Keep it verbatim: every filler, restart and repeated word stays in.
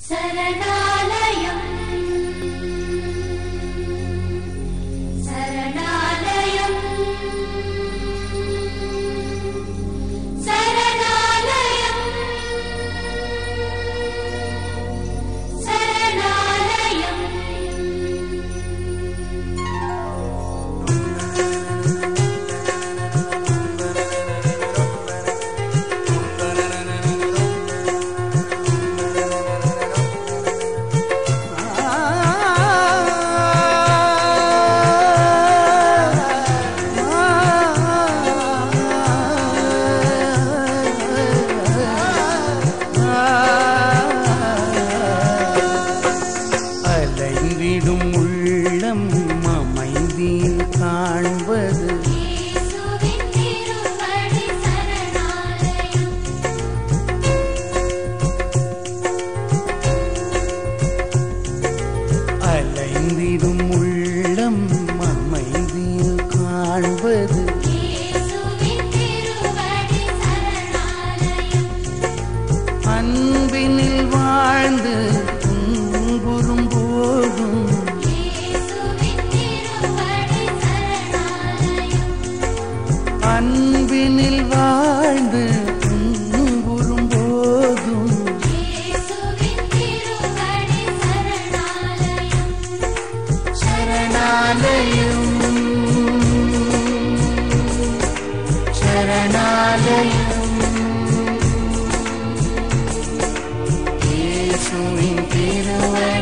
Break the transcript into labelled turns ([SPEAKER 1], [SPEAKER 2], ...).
[SPEAKER 1] சரணாலயம் சரணாலயம் சரணாலயம் சரணாலயம்
[SPEAKER 2] அலைந்திடும் உள்ளம் அமைதியில் காண்பது
[SPEAKER 1] இயேசுவின் திருவடி சரணாலயம்
[SPEAKER 2] அலைந்திடும் உள்ளம் அமைதியில் காண்பது
[SPEAKER 1] இயேசுவின் திருவடி சரணாலயம்
[SPEAKER 2] அன்பினில் வாழ்ந்து துன்புறும் போதும்
[SPEAKER 1] இயேசுவின் திருவடி சரணாலயம்
[SPEAKER 2] அன்பினில் வாழ்ந்து துன்புறும் போதும்
[SPEAKER 1] இயேசுவின் திருவடி சரணாலயம்
[SPEAKER 2] சரணாலயம் சரணாலயம் இயேசுவின் திருவடி